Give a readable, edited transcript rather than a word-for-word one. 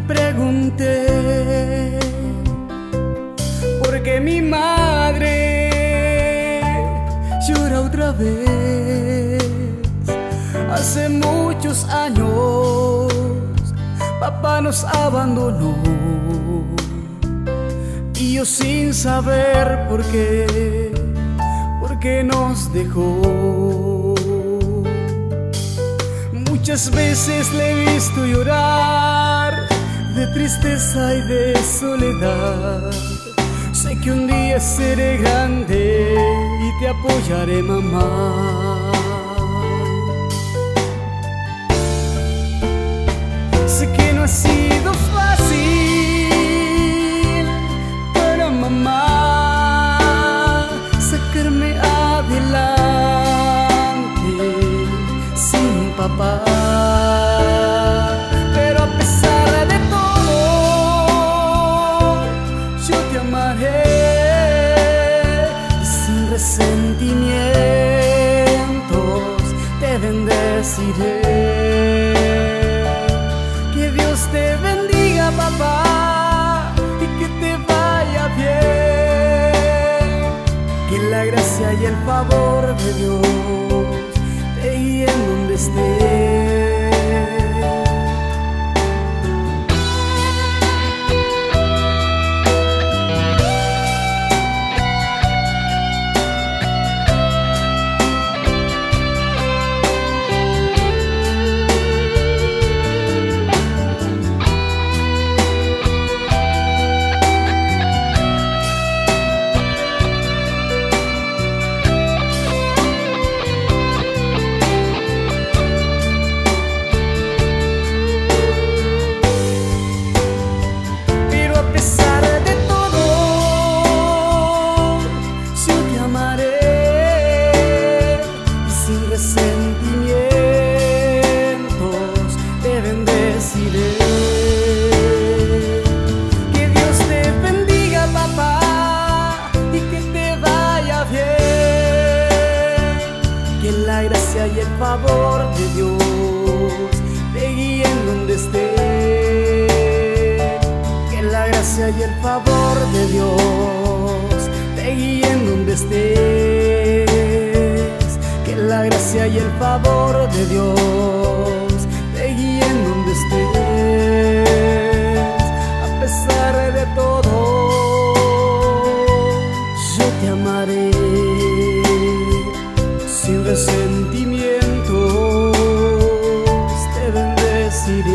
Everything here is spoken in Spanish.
pregunté por qué mi madre llora otra vez. Hace muchos años papá nos abandonó y yo sin saber por qué nos dejó. Muchas veces le he visto llorar de tristeza y de soledad. Sé que un día seré grande y te apoyaré, mamá. Sé que no ha sido fácil para mamá sacarme adelante sin papá. Pero a pesar de todo, yo te amaré y sin resentimientos te bendeciré. Que Dios te bendiga, papá, y que te vaya bien. Que la gracia y el favor de Dios te guíen donde estés. Sentimientos te bendeciré. Que Dios te bendiga, papá, y que te vaya bien. Que la gracia y el favor de Dios te guíen donde estés. Que la gracia y el favor de Dios te guíen donde estés. Que la gracia y el favor de Dios te guíen donde estés. A pesar de todo, yo te amaré sin resentimientos, te bendeciré.